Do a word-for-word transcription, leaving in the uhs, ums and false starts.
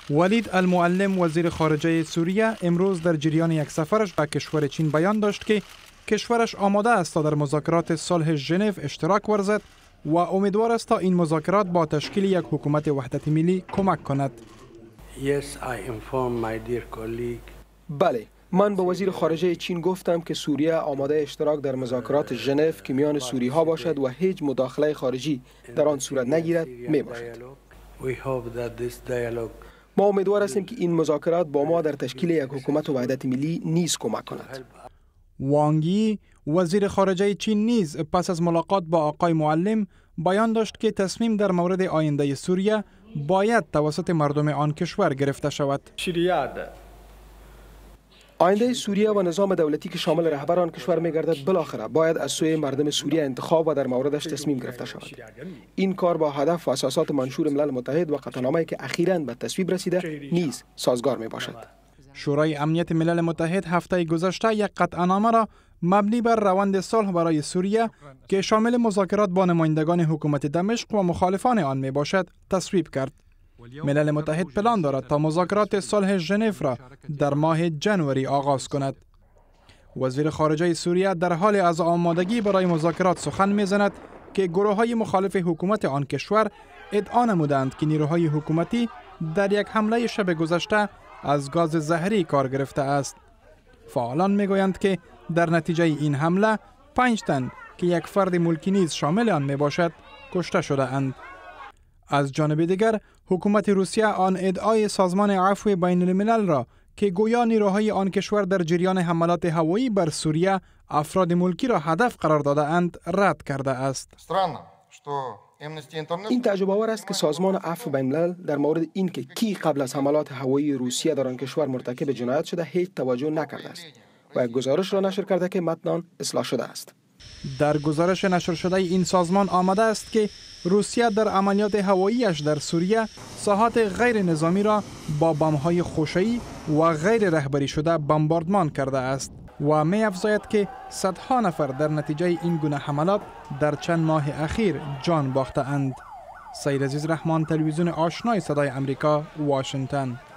ولید المعلم وزیر خارجه سوریه امروز در جریان یک سفرش به کشور چین بیان داشت که کشورش آماده است تا در مذاکرات صلح ژنو اشتراک ورزد و امیدوار است تا این مذاکرات با تشکیل یک حکومت وحدت ملی کمک کند. Yes, I inform my dear colleague. بله، من به وزیر خارجه چین گفتم که سوریه آماده اشتراک در مذاکرات ژنو که میان سوری ها باشد و هیچ مداخله خارجی در آن صورت نگیرد می باشد. ما امیدوار هستیم که این مذاکرات با ما در تشکیل یک حکومت وحدت ملی نیز کمک کند. وانگ یی وزیر خارجه چین نیز پس از ملاقات با آقای معلم بیان داشت که تصمیم در مورد آینده سوریه باید توسط مردم آن کشور گرفته شود. آینده سوریه و نظام دولتی که شامل رهبر آن کشور می‌گردد بالاخره باید از سوی مردم سوریه انتخاب و در موردش تصمیم گرفته شود. این کار با هدف و اساسات منشور ملل متحد و قطعنامه‌ای که اخیراً به تصویب رسیده نیز سازگار میباشد. شورای امنیت ملل متحد هفته گذشته یک قطعنامه را مبنی بر روند صلح برای سوریه که شامل مذاکرات با نمایندگان حکومت دمشق و مخالفان آن می باشد تصویب کرد. ملل متحد پلان دارد تا مذاکرات صلح ژنو را در ماه جنوری آغاز کند. وزیر خارجه سوریه در حال از آمادگی برای مذاکرات سخن می‌زند که گروه‌های مخالف حکومت آن کشور ادعا نمودند که نیروهای حکومتی در یک حمله شب گذشته از گاز زهری کار گرفته است. فعالان میگویند که در نتیجه این حمله پنج تن که یک فرد ملکی نیز شامل آن می باشد کشته شده اند. از جانب دیگر حکومت روسیه آن ادعای سازمان عفو بین الملل را که گویا نیروهای آن کشور در جریان حملات هوایی بر سوریه افراد ملکی را هدف قرار داده اند رد کرده است. این تعجب آور است که سازمان عفو بین الملل در مورد اینکه کی قبل از حملات هوایی روسیه در آن کشور مرتکب جنایت شده هیچ توجه نکرده است و یک گزارش را نشر کرده که متن آن اصلاح شده است. در گزارش نشر شده این سازمان آمده است که روسیه در عملیات هواییش در سوریه ساحات غیر نظامی را با بمب‌های خوشه‌ای و غیر رهبری شده بمباردمان کرده است و می افزاید که صدها نفر در نتیجه این گونه حملات در چند ماه اخیر جان باخته اند. سید عزیز رحمان، تلویزیون آشنای صدای امریکا، واشنگتن.